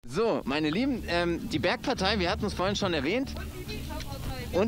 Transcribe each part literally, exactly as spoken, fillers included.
So, meine Lieben, ähm, die Bergpartei, wir hatten es vorhin schon erwähnt. Und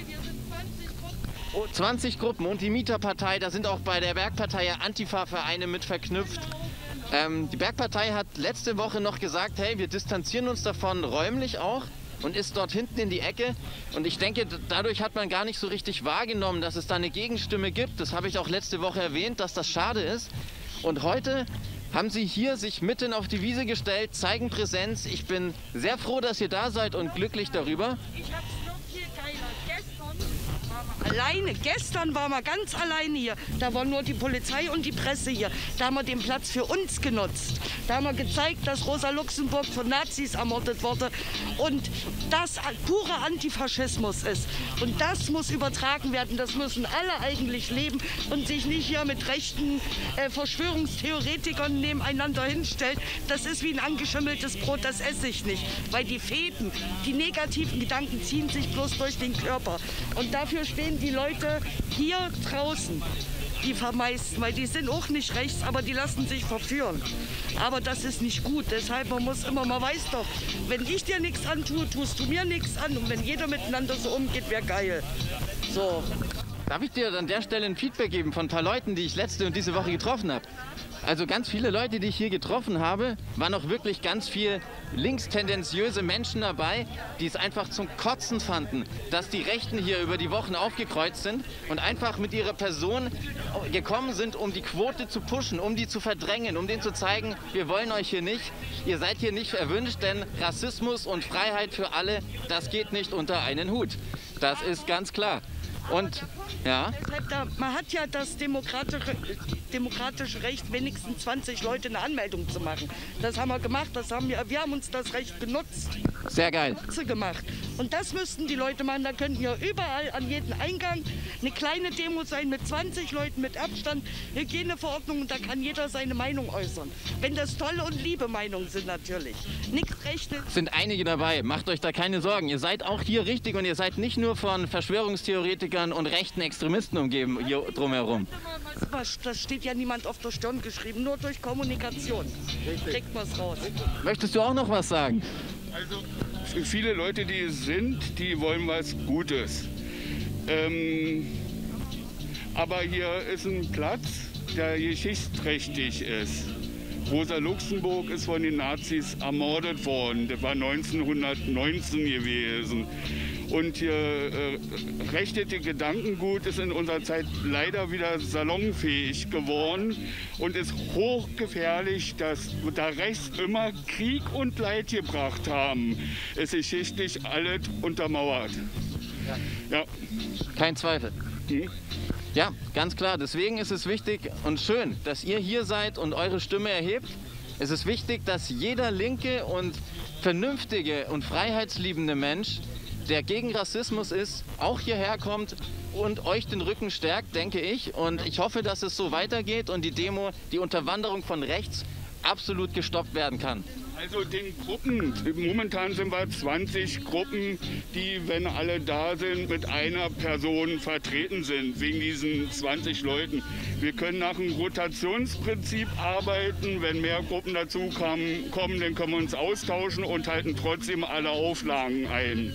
oh, zwanzig Gruppen und die Mieterpartei, da sind auch bei der Bergpartei ja Antifa-Vereine mit verknüpft. Ähm, die Bergpartei hat letzte Woche noch gesagt, hey, wir distanzieren uns davon räumlich auch und ist dort hinten in die Ecke. Und ich denke, dadurch hat man gar nicht so richtig wahrgenommen, dass es da eine Gegenstimme gibt. Das habe ich auch letzte Woche erwähnt, dass das schade ist. Und heute haben sie hier sich mitten auf die Wiese gestellt, zeigen Präsenz. Ich bin sehr froh, dass ihr da seid und glücklich darüber. Ich hab's noch viel geiler. Gestern alleine, gestern waren wir ganz alleine hier. Da war nur die Polizei und die Presse hier. Da haben wir den Platz für uns genutzt. Da haben wir gezeigt, dass Rosa Luxemburg von Nazis ermordet wurde und das pure Antifaschismus ist. Und das muss übertragen werden. Das müssen alle eigentlich leben und sich nicht hier mit rechten äh, Verschwörungstheoretikern nebeneinander hinstellen. Das ist wie ein angeschimmeltes Brot, das esse ich nicht. Weil die Fäden, die negativen Gedanken ziehen sich bloß durch den Körper. Und dafür stehen die Leute hier draußen, die vermeisten, weil die sind auch nicht rechts, aber die lassen sich verführen. Aber das ist nicht gut, deshalb man muss immer, man weiß doch, wenn ich dir nichts antue, tust du mir nichts an und wenn jeder miteinander so umgeht, wäre geil. So. Darf ich dir an der Stelle ein Feedback geben von ein paar Leuten, die ich letzte und diese Woche getroffen habe? Also ganz viele Leute, die ich hier getroffen habe, waren auch wirklich ganz viel linkstendenziöse Menschen dabei, die es einfach zum Kotzen fanden, dass die Rechten hier über die Wochen aufgekreuzt sind und einfach mit ihrer Person gekommen sind, um die Quote zu pushen, um die zu verdrängen, um denen zu zeigen, wir wollen euch hier nicht, ihr seid hier nicht erwünscht, denn Rassismus und Freiheit für alle, das geht nicht unter einen Hut. Das ist ganz klar. Und ja. Man hat ja das demokratische, demokratische Recht, wenigstens zwanzig Leute eine Anmeldung zu machen. Das haben wir gemacht, das haben wir, wir haben uns das Recht genutzt. Sehr geil. Gemacht. Und das müssten die Leute machen. Da könnten ja überall an jedem Eingang eine kleine Demo sein mit zwanzig Leuten mit Abstand, Hygieneverordnung und da kann jeder seine Meinung äußern. Wenn das tolle und liebe Meinungen sind natürlich. Nichts Rechtes. Sind einige dabei, macht euch da keine Sorgen. Ihr seid auch hier richtig und ihr seid nicht nur von Verschwörungstheoretikern und rechten Extremisten umgeben hier drumherum. Das steht ja niemand auf der Stirn geschrieben, nur durch Kommunikation kriegt man es raus. Möchtest du auch noch was sagen? Also für viele Leute, die es sind, die wollen was Gutes. Ähm, aber hier ist ein Platz, der geschichtsträchtig ist. Rosa Luxemburg ist von den Nazis ermordet worden. Das war neunzehnhundertneunzehn gewesen. Und hier äh, rechtete Gedankengut ist in unserer Zeit leider wieder salonfähig geworden und ist hochgefährlich, dass da rechts immer Krieg und Leid gebracht haben. Es ist geschichtlich alles untermauert. Ja. Kein Zweifel. Hm? Ja, ganz klar. Deswegen ist es wichtig und schön, dass ihr hier seid und eure Stimme erhebt. Es ist wichtig, dass jeder linke und vernünftige und freiheitsliebende Mensch, der gegen Rassismus ist, auch hierher kommt und euch den Rücken stärkt, denke ich. Und ich hoffe, dass es so weitergeht und die Demo, die Unterwanderung von rechts absolut gestoppt werden kann. Also den Gruppen, momentan sind wir zwanzig Gruppen, die, wenn alle da sind, mit einer Person vertreten sind, wegen diesen zwanzig Leuten. Wir können nach einem Rotationsprinzip arbeiten, wenn mehr Gruppen dazu kommen, kommen, dann können wir uns austauschen und halten trotzdem alle Auflagen ein.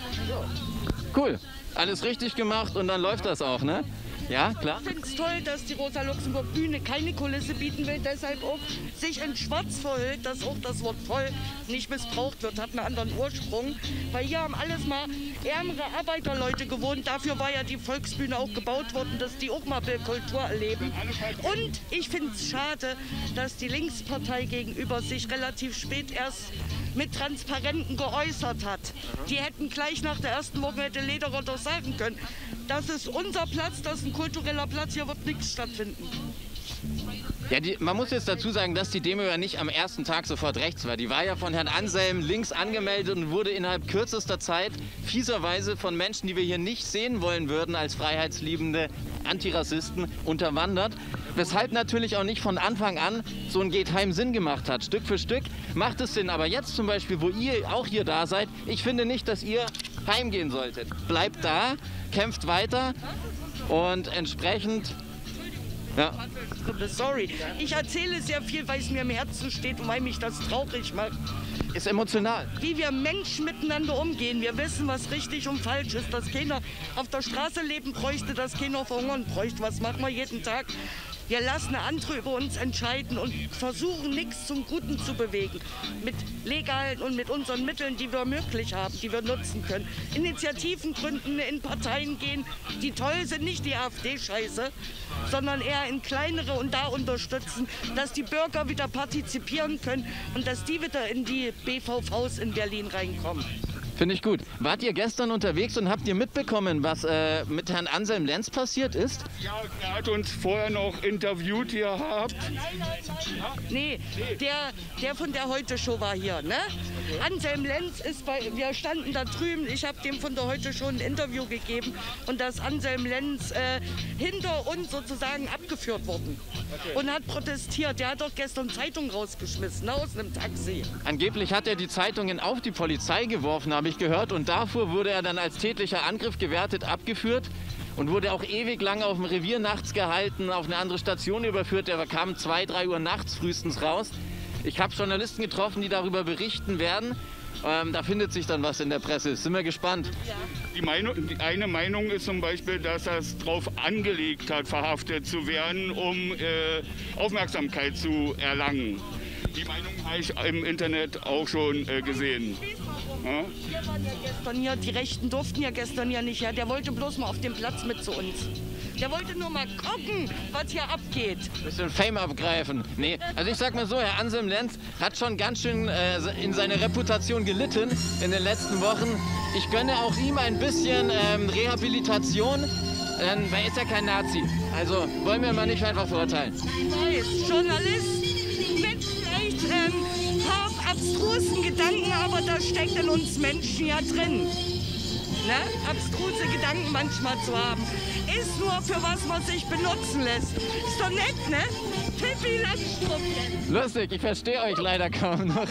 Cool, alles richtig gemacht und dann läuft das auch, ne? Ja, klar. Ich finde es toll, dass die Rosa-Luxemburg-Bühne keine Kulisse bieten will, deshalb auch sich in Schwarz verhüllt, dass auch das Wort voll nicht missbraucht wird, hat einen anderen Ursprung. Weil hier haben alles mal ärmere Arbeiterleute gewohnt, dafür war ja die Volksbühne auch gebaut worden, dass die auch mal Kultur erleben. Und ich finde es schade, dass die Linkspartei gegenüber sich relativ spät erst mit Transparenten geäußert hat. Die hätten gleich nach der ersten Woche, hätte Lederer doch sagen können, das ist unser Platz, das ist ein kultureller Platz, hier wird nichts stattfinden. Ja, die, man muss jetzt dazu sagen, dass die Demo ja nicht am ersten Tag sofort rechts war. Die war ja von Herrn Anselm links angemeldet und wurde innerhalb kürzester Zeit fieserweise von Menschen, die wir hier nicht sehen wollen würden als freiheitsliebende Antirassisten, unterwandert. Weshalb natürlich auch nicht von Anfang an so ein Getheim Sinn gemacht hat. Stück für Stück macht es Sinn. Aber jetzt zum Beispiel, wo ihr auch hier da seid, ich finde nicht, dass ihr heimgehen solltet. Bleibt da, kämpft weiter und entsprechend... Ja. Sorry, ich erzähle sehr viel, weil es mir im Herzen steht und weil mich das traurig macht. Ist emotional. Wie wir Menschen miteinander umgehen. Wir wissen, was richtig und falsch ist. Dass keiner auf der Straße leben bräuchte, dass keiner verhungern bräuchte. Was machen wir jeden Tag? Wir lassen andere über uns entscheiden und versuchen, nichts zum Guten zu bewegen. Mit legalen und mit unseren Mitteln, die wir möglich haben, die wir nutzen können. Initiativen gründen, in Parteien gehen, die toll sind, nicht die AfD-Scheiße, sondern eher in kleinere und da unterstützen, dass die Bürger wieder partizipieren können und dass die wieder in die B V Vs in Berlin reinkommen. Finde ich gut. Wart ihr gestern unterwegs und habt ihr mitbekommen, was äh, mit Herrn Anselm Lenz passiert ist? Ja, er hat uns vorher noch interviewt gehabt. Nee, der, der von der Heute-Show war hier, ne? Anselm Lenz ist bei, wir standen da drüben, ich habe dem von der Heute-Show ein Interview gegeben und da ist Anselm Lenz äh, hinter uns sozusagen abgeführt worden und hat protestiert. Der hat doch gestern Zeitung rausgeschmissen, ne, aus einem Taxi. Angeblich hat er die Zeitungen auf die Polizei geworfen, habe ich gehört, und dafür wurde er dann als tätlicher Angriff gewertet, abgeführt und wurde auch ewig lang auf dem Revier nachts gehalten, auf eine andere Station überführt. Der kam zwei, drei Uhr nachts frühestens raus. Ich habe Journalisten getroffen, die darüber berichten werden. Ähm, da findet sich dann was in der Presse. Sind wir gespannt. Die, Meinung, die eine Meinung ist zum Beispiel, dass er es darauf angelegt hat, verhaftet zu werden, um äh, Aufmerksamkeit zu erlangen. Die Meinung habe ich im Internet auch schon äh, gesehen. Ja? Wir waren ja gestern hier, die Rechten durften ja gestern ja nicht her. Der wollte bloß mal auf den Platz mit zu uns. Der wollte nur mal gucken, was hier abgeht. Bisschen Fame abgreifen. Nee, also ich sag mal so, Herr Anselm Lenz hat schon ganz schön äh, in seine Reputation gelitten in den letzten Wochen. Ich gönne auch ihm ein bisschen ähm, Rehabilitation, ähm, weil er ist ja kein Nazi. Also wollen wir mal nicht einfach verurteilen. Ich weiß, Journalist mit vielleicht ähm, paar abstrusen Gedanken, aber da steckt in uns Menschen ja drin. Ne? Abstruse Gedanken manchmal zu haben. Ist nur für was man sich benutzen lässt. Ist doch nett, ne? Pippi Langstrumpf. Lustig, ich verstehe euch leider kaum noch.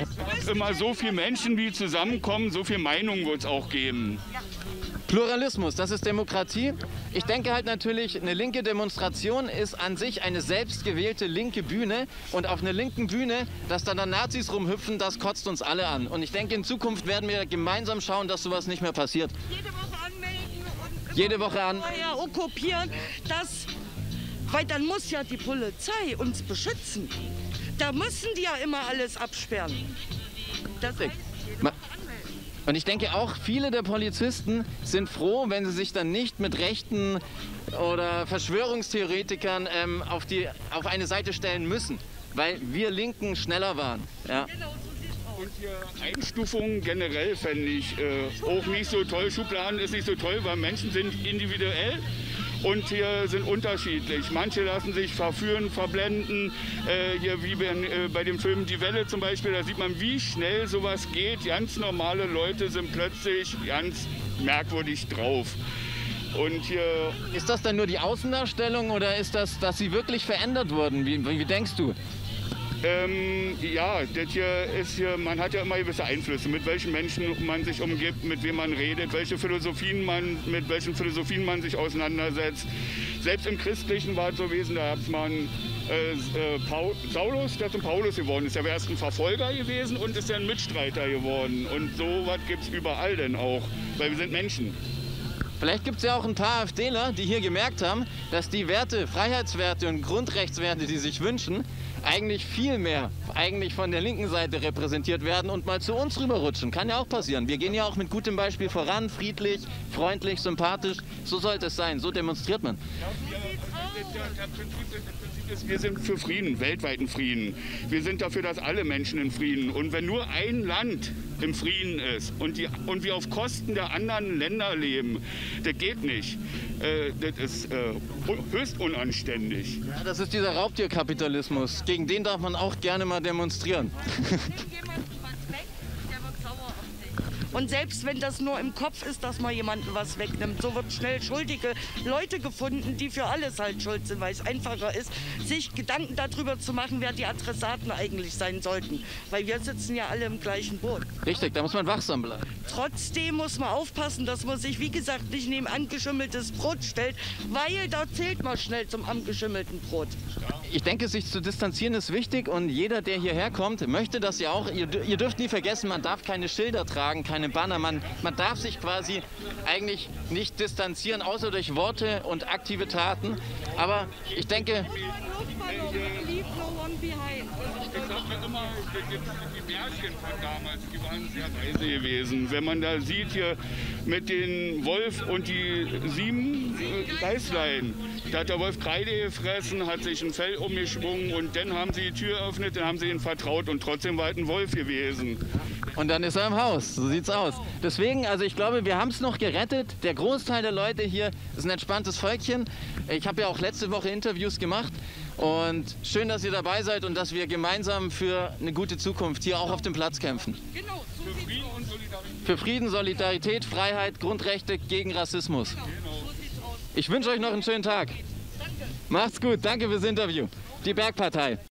Immer so viele Menschen, die zusammenkommen, so viele Meinungen wird es auch geben. Pluralismus, das ist Demokratie. Ich denke halt natürlich, eine linke Demonstration ist an sich eine selbstgewählte linke Bühne. Und auf einer linken Bühne, dass da dann Nazis rumhüpfen, das kotzt uns alle an. Und ich denke, in Zukunft werden wir gemeinsam schauen, dass sowas nicht mehr passiert. Jede Woche anmelden und Jede Woche an. ja, okkupieren, das, weil dann muss ja die Polizei uns beschützen. Da müssen die ja immer alles absperren. Das heißt, jede Ma- Woche anmelden. Und ich denke auch, viele der Polizisten sind froh, wenn sie sich dann nicht mit Rechten oder Verschwörungstheoretikern ähm, auf, die, auf eine Seite stellen müssen, weil wir Linken schneller waren. Ja. Genau, so sieht's aus. Und die Einstufung generell fände ich äh, auch nicht so toll. Schubladen ist nicht so toll, weil Menschen sind individuell. Und hier sind unterschiedlich. Manche lassen sich verführen, verblenden. Äh, hier wie bei, äh, bei dem Film Die Welle zum Beispiel, da sieht man, wie schnell sowas geht. Ganz normale Leute sind plötzlich ganz merkwürdig drauf. Und hier Ist das dann nur die Außendarstellung oder ist das, dass sie wirklich verändert wurden? Wie, wie denkst du? Ähm, ja, das hier ist hier, man hat ja immer gewisse Einflüsse, mit welchen Menschen man sich umgibt, mit wem man redet, welche Philosophien man, mit welchen Philosophien man sich auseinandersetzt. Selbst im Christlichen war es so gewesen, da hat man äh, äh, Paul, Saulus, der zum Paulus geworden ist. Der war erst ein Verfolger gewesen und ist dann ein Mitstreiter geworden. Und so was gibt es überall denn auch, weil wir sind Menschen. Vielleicht gibt es ja auch ein paar AfDler, die hier gemerkt haben, dass die Werte, Freiheitswerte und Grundrechtswerte, die sich wünschen, eigentlich viel mehr eigentlich von der linken Seite repräsentiert werden und mal zu uns rüberrutschen. Kann ja auch passieren. Wir gehen ja auch mit gutem Beispiel voran, friedlich, freundlich, sympathisch. So sollte es sein, so demonstriert man. Wir sind für Frieden, weltweiten Frieden. Wir sind dafür, dass alle Menschen in Frieden. Und wenn nur ein Land im Frieden ist und, die, und wir auf Kosten der anderen Länder leben, das geht nicht. Äh, das ist äh, höchst unanständig. Ja, das ist dieser Raubtierkapitalismus. Gegen den darf man auch gerne mal demonstrieren. Und selbst wenn das nur im Kopf ist, dass man jemandem was wegnimmt, so wird schnell schuldige Leute gefunden, die für alles halt schuld sind, weil es einfacher ist, sich Gedanken darüber zu machen, wer die Adressaten eigentlich sein sollten. Weil wir sitzen ja alle im gleichen Boot. Richtig, da muss man wachsam bleiben. Trotzdem muss man aufpassen, dass man sich, wie gesagt, nicht neben angeschimmeltes Brot stellt, weil da zählt man schnell zum angeschimmelten Brot. ich denke, sich zu distanzieren ist wichtig und jeder, der hierher kommt, möchte das ja auch. Ihr, ihr dürft nie vergessen, man darf keine Schilder tragen, keine Banner. Man, man darf sich quasi eigentlich nicht distanzieren, außer durch Worte und aktive Taten. Aber ich denke... Ich sag mir immer, die Märchen von damals, die waren sehr weise gewesen. Wenn man da sieht hier mit den Wolf und die sieben Geißlein, da hat der Wolf Kreide gefressen, hat sich ein Fell umgeschwungen und dann haben sie die Tür eröffnet, dann haben sie ihn vertraut und trotzdem war es ein Wolf gewesen. Und dann ist er im Haus, so sieht's aus. Deswegen, also ich glaube, wir haben es noch gerettet. Der Großteil der Leute hier ist ein entspanntes Völkchen. Ich habe ja auch letzte Woche Interviews gemacht und schön, dass ihr dabei seid und dass wir gemeinsam für eine gute Zukunft hier auch auf dem Platz kämpfen. Genau, so Für sieht's Frieden aus. und Solidarität. Für Frieden, Solidarität, Freiheit, Grundrechte gegen Rassismus. Genau, so sieht's aus. Ich wünsche euch noch einen schönen Tag. Danke. Macht's gut, danke fürs Interview. Die Bergpartei.